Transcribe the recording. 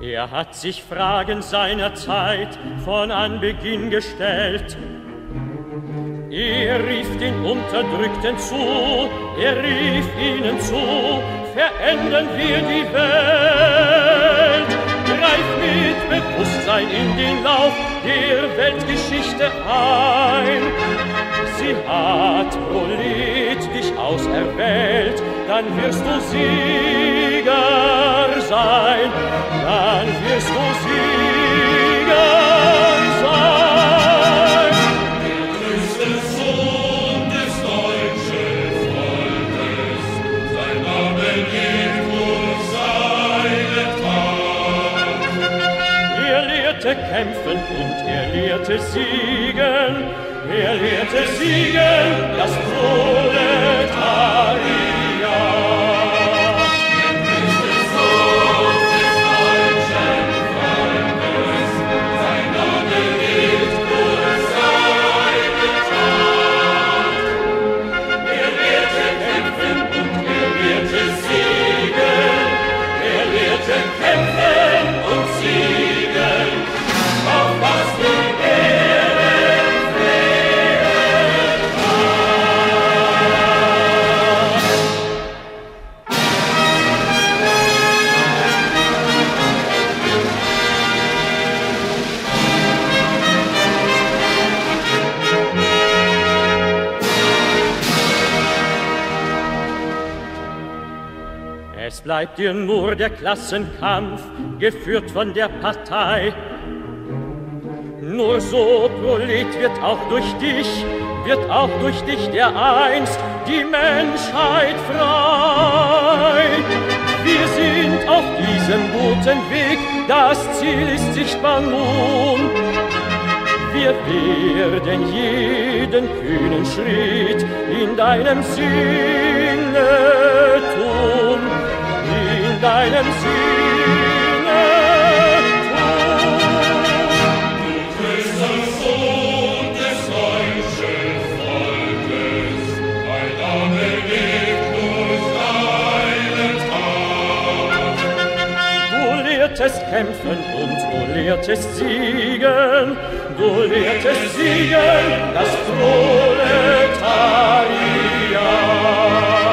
Er hat sich Fragen seiner Zeit von Anbeginn gestellt. Er rief den Unterdrückten zu, er rief ihnen zu, verändern wir die Welt. Greif mit Bewusstsein in den Lauf der Weltgeschichte ein. Sie hat Prolet dich auserwählt, dann wirst du Sieger sein, dann wirst du Sieger sein. Der größte Sohn des deutschen Volkes, sein Name lebt durch seine Tat. Er lehrte kämpfen und er lehrte siegen, er lehrte siegen, das Proletariat. Es bleibt dir nur der Klassenkampf, geführt von der Partei. Nur so, Prolet, wird auch durch dich dereinst die Menschheit frei. Wir sind auf diesem guten Weg, das Ziel ist sichtbar nun. Wir werden jeden kühnen Schritt in deinem Sinne tun. In deinem Sinne tun. Du größter Sohn des deutschen Volkes, dein Name lebt durch deine Tat. Du lehrtest kämpfen und du lehrtest siegen, du lehrtest siegen, das Proletariat.